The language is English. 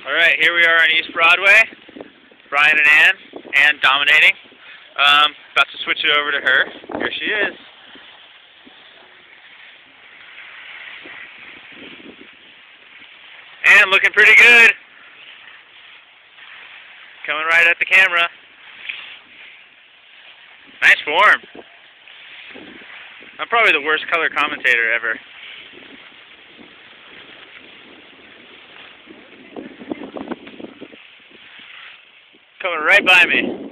Alright, here we are on East Broadway. Brian and Ann dominating. About to switch it over to her. Here she is. Ann looking pretty good. Coming right at the camera. Nice form. I'm probably the worst color commentator ever. Coming right by me.